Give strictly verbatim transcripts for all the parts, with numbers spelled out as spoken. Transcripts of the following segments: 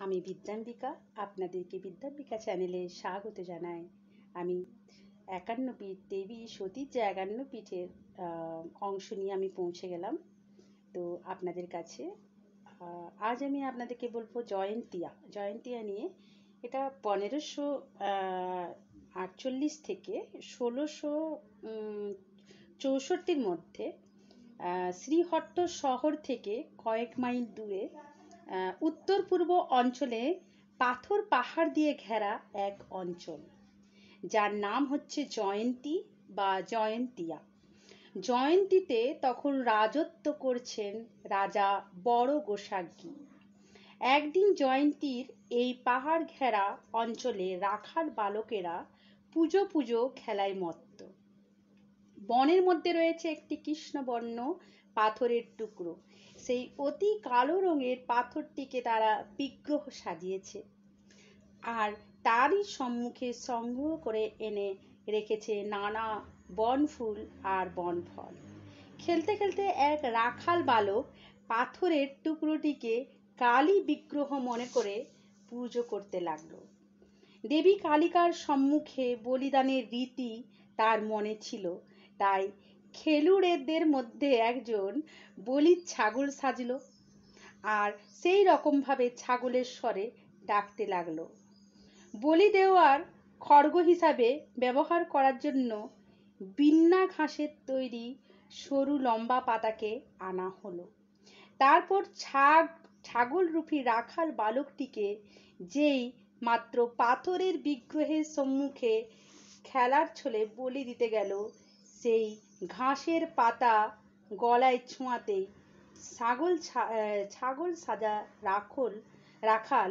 আমি বিদ্যাম্বিকা, আপনাদেরকে বিদ্যাম্বিকা চ্যানেলে স্বাগত জানাই। আমি একান্ন পীঠ দেবী সতীর যে একান্ন পীঠের অংশ নিয়ে আমি পৌঁছে গেলাম। তো আপনাদের কাছে আজ আমি আপনাদেরকে বলবো জয়ন্তিয়া জয়ন্তিয়া নিয়ে। এটা পনেরোশো আটচল্লিশ থেকে ষোলোশো চৌষট্টির মধ্যে শ্রীহট্ট শহর থেকে কয়েক মাইল দূরে উত্তর পূর্ব অঞ্চলে পাথর পাহাড় দিয়ে ঘেরা এক অঞ্চল, যার নাম হচ্ছে জয়ন্তী বা জয়ন্তিয়া। জয়ন্তীতে তখন রাজত্ব করছেন রাজা বড় গোসাজ্ঞী। একদিন জয়ন্তীর এই পাহাড় ঘেরা অঞ্চলে রাখাল বালকেরা পুজো পুজো খেলায় মত্ত। বনের মধ্যে রয়েছে একটি কৃষ্ণবর্ণ পাথরের টুকরো। সেই অতি কালো রঙের পাথরটিকে তারা বিগ্রহ সাজিয়েছে, আর তারই সম্মুখে সংগ্রহ করে এনে রেখেছে নানা বনফুল আর বনফল। খেলতে খেলতে এক রাখাল বালক পাথরের টুকরোটিকে কালী বিগ্রহ মনে করে পুজো করতে লাগলো। দেবী কালিকার সম্মুখে বলিদানের রীতি তার মনে ছিল, তাই খেলুড়েদের মধ্যে একজন বলির ছাগল সাজল, আর সেই রকম ভাবে ছাগলের স্বরে ডাকতে লাগলো। বলি দেওয়ার খড়গ হিসাবে ব্যবহার করার জন্য বিন্না ঘাসের তৈরি সরু লম্বা পাতাকে আনা হলো। তারপর ছাগ ছাগল রূপী রাখাল বালকটিকে যেই মাত্র পাথরের বিগ্রহের সম্মুখে খেলার ছলে বলি দিতে গেল, সেই ঘাসের পাতা গলায় ছোঁয়াতেই ছাগল ছাগল সাজা রাখল রাখাল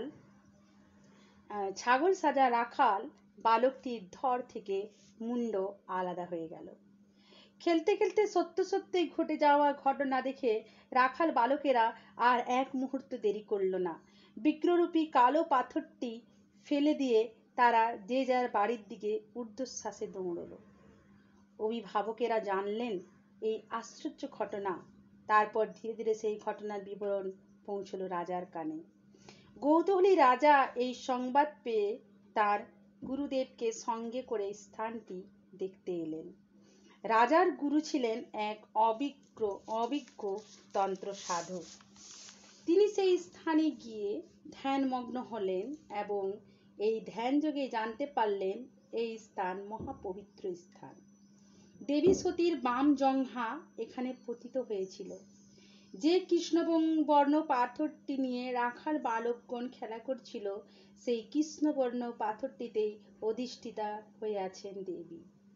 ছাগল সাজা রাখাল বালকটির ধর থেকে মুন্ড আলাদা হয়ে গেল। খেলতে খেলতে সত্য সত্যই ঘটে যাওয়া ঘটনা দেখে রাখাল বালকেরা আর এক মুহূর্ত দেরি করল না। বিগ্রহরূপী কালো পাথরটি ফেলে দিয়ে তারা যে যার বাড়ির দিকে ঊর্ধ্বশ্বাসে দৌড়ল। অভিভাবকেরা জানলেন এই আশ্চর্য ঘটনা। তারপর ধীরে ধীরে সেই ঘটনার বিবরণ পৌঁছল রাজার কানে। কৌতূহলী রাজা এই সংবাদ পেয়ে তার গুরুদেবকে সঙ্গে করে স্থানটি দেখতে এলেন। রাজার গুরু ছিলেন এক অভিজ্ঞ অভিজ্ঞ তন্ত্র সাধক। তিনি সেই স্থানে গিয়ে ধ্যানমগ্ন হলেন এবং এই ধ্যান যোগে জানতে পারলেন এই স্থান মহাপবিত্র স্থান। দেবী সতীর বাম জঙ্ঘা এখানে পতিত হয়েছিল। যে কৃষ্ণবর্ণ পাথরটি নিয়ে রাখাল বালকগণ খেলা করছিল, সেই কৃষ্ণবর্ণ পাথরটিতেই অধিষ্ঠিতা হয়ে আছেন দেবী।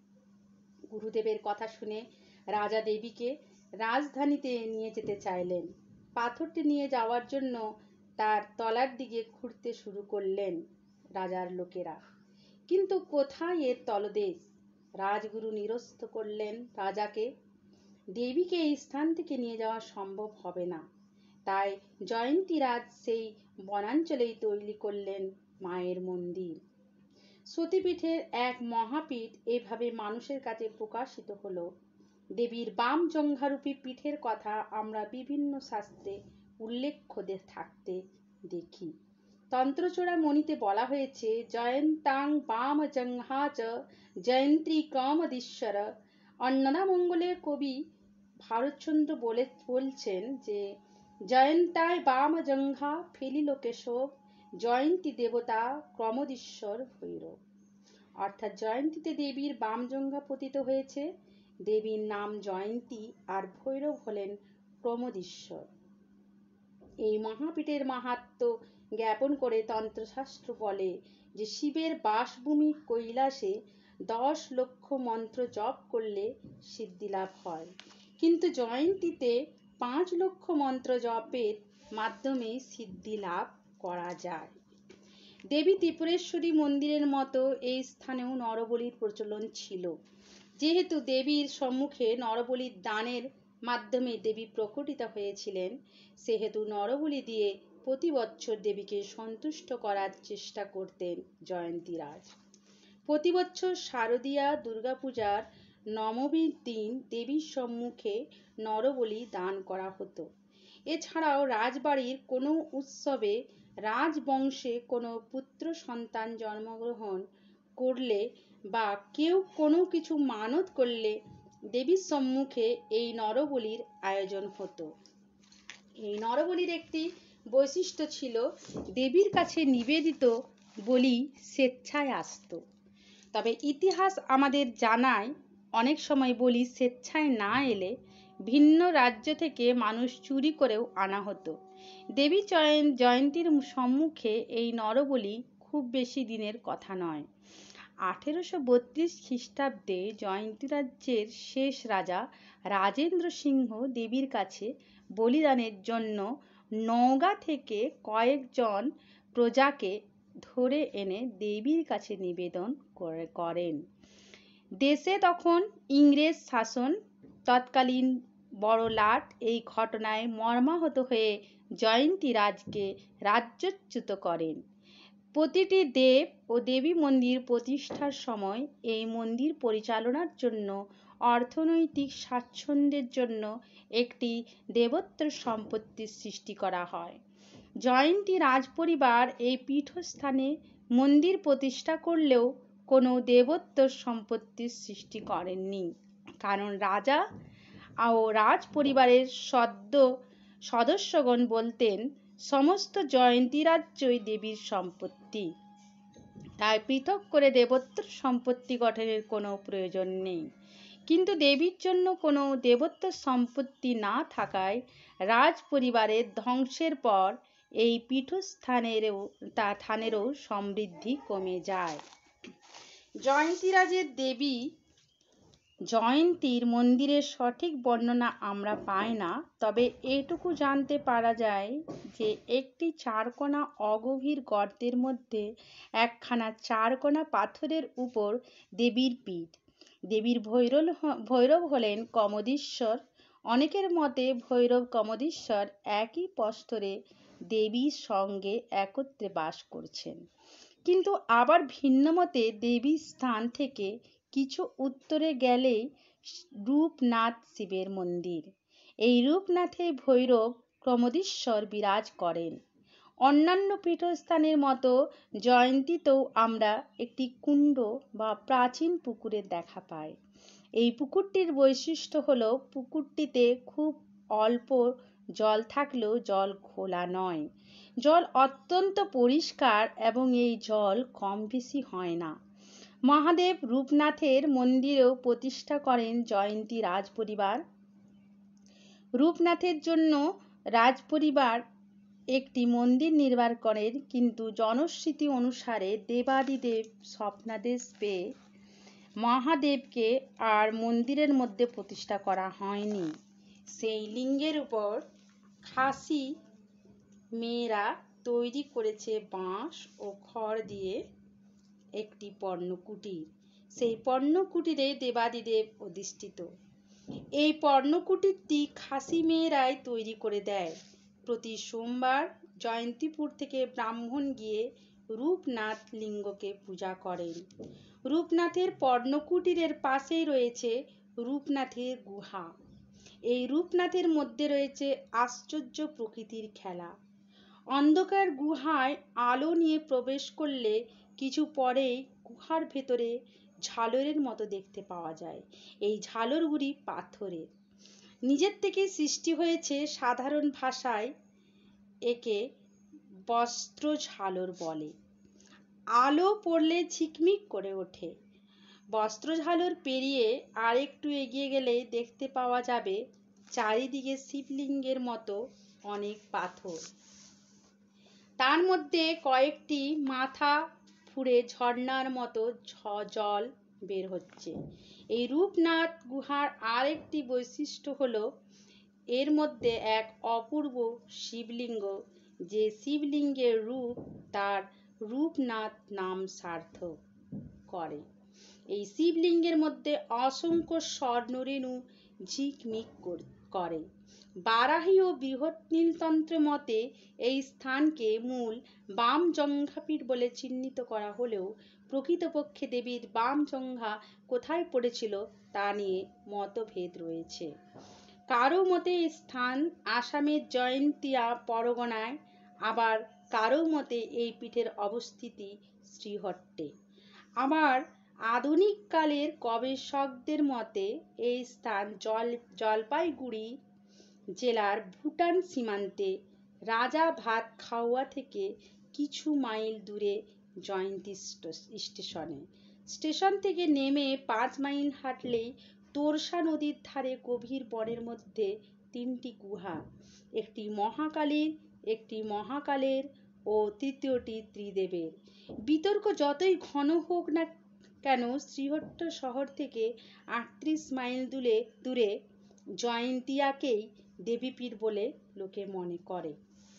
গুরুদেবের কথা শুনে রাজা দেবীকে রাজধানীতে নিয়ে যেতে চাইলেন। পাথরটি নিয়ে যাওয়ার জন্য তার তলার দিকে খুঁড়তে শুরু করলেন রাজার লোকেরা, কিন্তু কোথায় এর তলদেশ? রাজগুরু নিরস্ত করলেন রাজাকে। দেবীকে এই স্থান থেকে নিয়ে যাওয়া সম্ভব হবে না। তাই জয়ন্তী রাজ সেই বনাঞ্চলেই তৈরি করলেন মায়ের মন্দির। সতীপীঠের এক মহাপীঠ এভাবে মানুষের কাছে প্রকাশিত হলো। দেবীর বাম জঙ্ঘারূপী পীঠের কথা আমরা বিভিন্ন শাস্ত্রে উল্লেখ থাকতে দেখি। তন্ত্রচূড়ামণিতে বলা হয়েছে, জয়ন্তাং বাম জঙ্ঘা চ জয়ন্ত্রী ক্রমদীশ্বর। অন্নদামঙ্গলে কবি ভারতচন্দ্র বলে বলছেন যে, জয়ন্তায় বাম জঙ্ঘা ফেলিল কেশব, জয়ন্তী দেবতা ক্রমদীশ্বর ভৈরব। অর্থাৎ জয়ন্তীতে দেবীর বাম জঙ্ঘা পতিত হয়েছে। দেবীর নাম জয়ন্তী আর ভৈরব হলেন ক্রমদীশ্বর। এই মহাপীঠের মাহাত্ম্য জ্ঞাপন করে তন্ত্রশাস্ত্র বলে যে, শিবের বাসভূমি কৈলাসে দশ লক্ষ মন্ত্র জপ করলে সিদ্ধি লাভ হয়, কিন্তু জয়ন্তীতে পাঁচ লক্ষ মন্ত্র জপের মাধ্যমে সিদ্ধি লাভ করা যায়। দেবী ত্রিপুরেশ্বরী মন্দিরের মতো এই স্থানেও নরবলির প্রচলন ছিল। যেহেতু দেবীর সম্মুখে নরবলির দানের মাধ্যমে দেবী প্রকটিত হয়েছিলেন, সেহেতু নরবলি দিয়ে প্রতি বছর দেবীকে সন্তুষ্ট করার চেষ্টা করতেন জয়ন্তীরাজ। প্রতি বছর শারদীয়া দুর্গাপূজার নবমীর দিন দেবীর সম্মুখে নরবলি দান করা হতো। এছাড়াও রাজবাড়ির কোনো উৎসবে রাজবংশে কোনো পুত্র সন্তান জন্মগ্রহণ করলে বা কেউ কোনো কিছু মানত করলে দেবীর সম্মুখে এই নরবলির আয়োজন হতো। এই নরবলির একটি বৈশিষ্ট্য ছিল, দেবীর কাছে নিবেদিত বলি স্বেচ্ছায় আসত। তবে ইতিহাস আমাদের জানায়, অনেক সময় বলি স্বেচ্ছায় না এলে ভিন্ন রাজ্য থেকে মানুষ চুরি করেও আনা হতো। দেবী জয়ন্তীর সম্মুখে এই নরবলি খুব বেশি দিনের কথা নয়। আঠেরোশো বত্রিশ খ্রিস্টাব্দে জয়ন্তী রাজ্যের শেষ রাজা রাজেন্দ্র সিংহ দেবীর কাছে বলিদানের জন্য নওগাঁ থেকে কয়েকজন প্রজাকে ধরে এনে দেবীর কাছে নিবেদন করেন। দেশে তখন ইংরেজ শাসন। তৎকালীন বড়লাট এই ঘটনায় মর্মাহত হয়ে জয়ন্তী রাজকে রাজ্যচ্যুত করেন। প্রতিটি দেব ও দেবী মন্দির প্রতিষ্ঠার সময় এই মন্দির পরিচালনার জন্য অর্থনৈতিক স্বাচ্ছন্দ্যের জন্য একটি দেবোত্তর সম্পত্তির সৃষ্টি করা হয়। জয়ন্তী রাজপরিবার এই পীঠস্থানে মন্দির প্রতিষ্ঠা করলেও কোনো দেবোত্তর সম্পত্তির সৃষ্টি করেননি, কারণ রাজা ও রাজ পরিবারের সদ্য সদস্যগণ বলতেন সমস্ত জয়ন্তী রাজ্যই দেবীর সম্পত্তি, তাই পৃথক করে দেবোত্তর সম্পত্তি গঠনের কোনো প্রয়োজন নেই। কিন্তু দেবীর জন্য কোনো দেবোত্তর সম্পত্তি না থাকায় রাজ পরিবারের ধ্বংসের পর এই পীঠস্থানেরও তা থানেরও সমৃদ্ধি কমে যায়। জয়ন্তী রাজের দেবী জয়ন্তীর মন্দিরের সঠিক বর্ণনা আমরা পাই না, তবে এটুকু জানতে পারা যায় যে একটি চারকোনা অগভীর গর্তের মধ্যে একখানা চারকোনা পাথরের উপর দেবীর পীঠ। দেবীর ভৈরব ভৈরব হলেন কমোদীশ্বর। অনেকের মতে ভৈরব কমোদীশ্বর একই প্রস্তরে দেবীর সঙ্গে একত্রে বাস করছেন, কিন্তু আবার ভিন্ন মতে দেবীর স্থান থেকে কিছু উত্তরে গেলেই রূপনাথ শিবের মন্দির। এই রূপনাথে ভৈরব কমোদীশ্বর বিরাজ করেন। অন্যান্য পীঠস্থানের মতো জয়ন্তীতেও আমরা একটি কুণ্ড বা প্রাচীন পুকুরের দেখা পাই। এই পুকুরটির বৈশিষ্ট্য হলো পুকুরটিতে খুব অল্প জল থাকলেও জল ঘোলা নয়। জল অত্যন্ত পরিষ্কার এবং এই জল কম বেশি হয় না। মহাদেব রূপনাথের মন্দিরেও প্রতিষ্ঠা করেন জয়ন্তী রাজপরিবার। রূপনাথের জন্য রাজপরিবার একটি মন্দির নির্মাণ করেন, কিন্তু জনশ্রুতি অনুসারে দেবাদিদেব স্বপ্নাদেশ পেয়ে মহাদেবকে আর মন্দিরের মধ্যে প্রতিষ্ঠা করা হয়নি। সেই লিঙ্গের উপর খাসি মেয়েরা তৈরি করেছে বাঁশ ও খড় দিয়ে একটি পর্ণকুটির। সেই পর্ণকুটিরে দেবাদিদেব অধিষ্ঠিত। এই পর্ণকুটিরটি খাসি মেয়েরাই তৈরি করে দেয়। প্রতি সোমবার জয়ন্তীপুর থেকে ব্রাহ্মণ গিয়ে রূপনাথ লিঙ্গকে পূজা করেন। রূপনাথের পর্ণকুটিরের পাশেই রয়েছে রূপনাথের গুহা। এই রূপনাথের মধ্যে রয়েছে আশ্চর্য প্রকৃতির খেলা। অন্ধকার গুহায় আলো নিয়ে প্রবেশ করলে কিছু পরেই গুহার ভেতরে ঝালরের মতো দেখতে পাওয়া যায়। এই ঝালরগুলি পাথরের। নিজের থেকে সৃষ্টি হয়েছে। সাধারণ ভাষায় একে বস্ত্র ঝালর বলে। আলো পড়লে ঝিকমিক করে ওঠে। বস্ত্র ঝালর পেরিয়ে আর একটু এগিয়ে গেলে দেখতে পাওয়া যাবে চারিদিকে শিবলিঙ্গের মতো অনেক পাথর। তার মধ্যে কয়েকটি মাথা ফুঁড়ে ঝর্ণার মতো জল বের হচ্ছে। এই রূপনাথ গুহার আর একটি বৈশিষ্ট্য হলো এর মধ্যে এক অপূর্ব শিবলিঙ্গ। যে শিবলিঙ্গের রূপ তার রূপনাথ নাম সার্থক করে। এই শিবলিঙ্গের মধ্যে অসংখ্য স্বর্ণরেণু ঝিকমিক করে। বারাহী ও বৃহৎনীলতন্ত্র মতে এই স্থানকে মূল বামজঙ্ঘাপীঠ বলে চিহ্নিত করা হলেও প্রকৃতপক্ষে দেবীর বামজঙ্ঘা কোথায় পড়েছিল তা নিয়ে মতভেদ রয়েছে। কারো মতে স্থান আসামের জয়ন্তিয়া পরগনায়, আবার কারো মতে এই পীঠের অবস্থিতি শ্রীহট্টে। আবার আধুনিক কালের গবেষকদের মতে এই স্থান জল জলপাইগুড়ি জেলার ভুটান সীমান্তে রাজা ভাত খাওয়া থেকে কিছু মাইল দূরে জয়ন্তী স্টেশনে। স্টেশন থেকে নেমে পাঁচ মাইল হাঁটলেই তোরসা নদীর ধারে গভীর বনের মধ্যে তিনটি গুহা, একটি মহাকালীর, একটি মহাকালের ও তৃতীয়টি ত্রিদেবের। বিতর্ক যতই ঘন হোক না কেন, শ্রীহট্ট শহর থেকে আটত্রিশ মাইল দূরে দূরে জয়ন্তিয়াকেই দেবীপীঠ বলে লোকে মনে করে।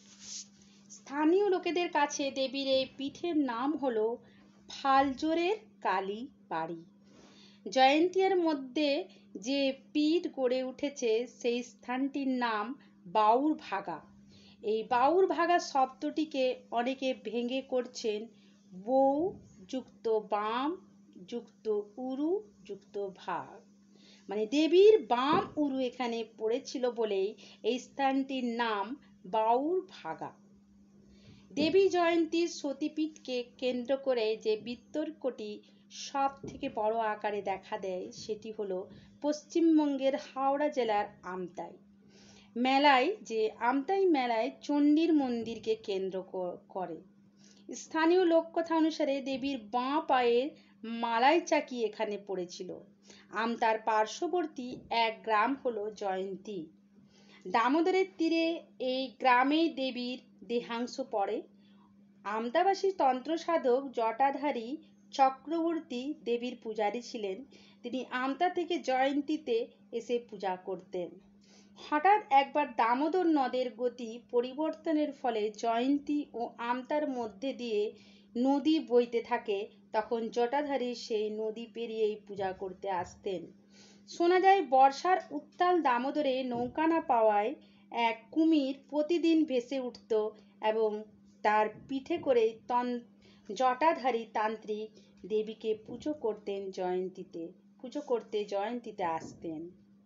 স্থানীয় লোকেদের কাছে দেবীর এই পীঠের নাম হলো ফালজোরের কালী বাড়ি। জয়ন্তিয়ার মধ্যে যে পীঠ গড়ে উঠেছে সেই স্থানটির নাম বাউর ভাগা। এই বাউর ভাগা শব্দটিকে অনেকে ভেঙে করছেন বউ যুক্ত বাম যুক্ত উরু যুক্ত ভাগ, মানে দেবীর বাম উরু এখানে পড়েছিল বলেই এই স্থানটির নাম বাউর ভাগা। দেবী জয়ন্তীর সতীপীঠকে কেন্দ্র করে যে বিতর্কটি সব থেকে বড় আকারে দেখা দেয় সেটি হলো পশ্চিমবঙ্গের হাওড়া জেলার আমতাই মেলায় যে আমতাই মেলায় চণ্ডীর মন্দিরকে কেন্দ্র করে। স্থানীয় লোককথা অনুসারে দেবীর বাঁ পায়ের মালাই চাকি এখানে পড়েছিল। আমতার পার্শ্ববর্তী এক গ্রাম হলো জয়ন্তী। দামোদরের তীরে এই গ্রামেই দেবীর দেহাংশ পড়ে। আমতাবাসী তন্ত্র সাধক জটাধারী চক্রবর্তী দেবীর পূজারী ছিলেন। তিনি আমতা থেকে জয়ন্তীতে এসে পূজা করতেন। হঠাৎ একবার দামোদর নদের গতি পরিবর্তনের ফলে জয়ন্তী ও আমতার মধ্যে দিয়ে নদী বইতে থাকে। তখন জটাধারী সেই নদী পেরিয়েই পূজা করতে আসতেন। শোনা যায় বর্ষার উত্তাল দামোদরে নৌকা না পাওয়ায় এক কুমির প্রতিদিন ভেসে উঠত এবং তার পিঠে করে জটাধারী তান্ত্রিক দেবীকে পুজো করতেন জয়ন্তীতে পুজো করতে জয়ন্তীতে আসতেন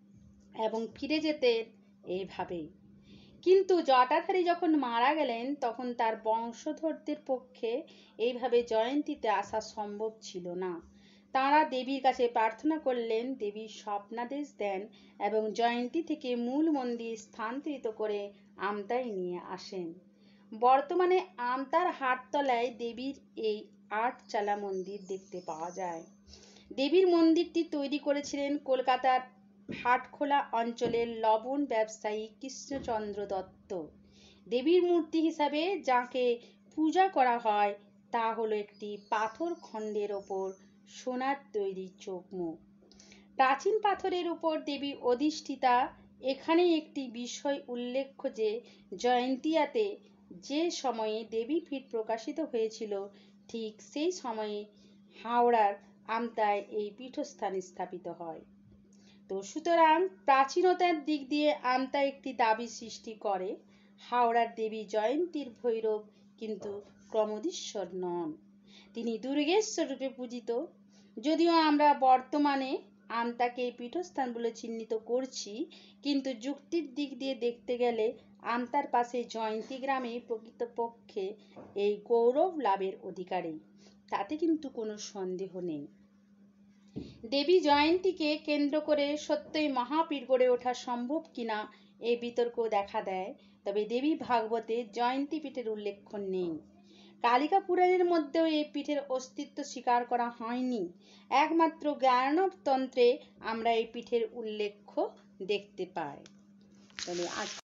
এবং ফিরে যেতেন এইভাবেই। কিন্তু জটাধারী যখন মারা গেলেন তখন তার বংশধরদের পক্ষে এইভাবে জয়ন্তীতে আসা সম্ভব ছিল না। তাঁরা দেবীর কাছে প্রার্থনা করলেন। দেবী স্বপ্নাদেশ দেন এবং জয়ন্তী থেকে মূল মন্দির স্থানান্তরিত করে আমতায় নিয়ে আসেন। বর্তমানে আমতার হাটতলায় দেবীর এই আট চালা মন্দির দেখতে পাওয়া যায়। দেবীর মন্দিরটি তৈরি করেছিলেন কলকাতার হাটখোলা অঞ্চলের লবণ ব্যবসায়ী কৃষ্ণচন্দ্র দত্ত। দেবীর মূর্তি হিসাবে যাকে পূজা করা হয় তা হলো একটি পাথর খণ্ডের ওপর সোনার তৈরি চোখ মুখ। প্রাচীন পাথরের উপর দেবী অধিষ্ঠিতা। এখানে একটি বিষয় উল্লেখ্য যে জয়ন্তিয়াতে যে সময়ে দেবীপীঠ প্রকাশিত হয়েছিল ঠিক সেই সময়ে হাওড়ার আমতায় এই পীঠস্থান স্থাপিত হয়। তো সুতরাং প্রাচীনতার দিক দিয়ে আমতা একটি দাবি সৃষ্টি করে। হাওড়ার দেবী জয়ন্তীর ভৈরব কিন্তু ক্রমদীশ্বর নন, তিনি দুর্গেশ্বর রূপে পূজিত। যদিও আমরা বর্তমানে আমতাকে পীঠস্থান বলে চিহ্নিত করছি, কিন্তু যুক্তির দিক দিয়ে দেখতে গেলে আমতার পাশে জয়ন্তী গ্রামে প্রকৃতপক্ষে এই গৌরব লাভের অধিকারী, তাতে কিন্তু কোনো সন্দেহ নেই। দেবী জয়ন্তীকে কেন্দ্র করে সত্যই মহাপীঠ গড়ে ওঠা সম্ভব কিনা এই বিতর্ক দেখা দেয়। তবে দেবী ভাগবতে জয়ন্তী পীঠের উল্লেখ নেই। কালিকা পুরাণের মধ্যেও এই পীঠের অস্তিত্ব স্বীকার করা হয়নি। একমাত্র জ্ঞানব তন্ত্রে আমরা এই পীঠের উল্লেখ দেখতে পাই। তবে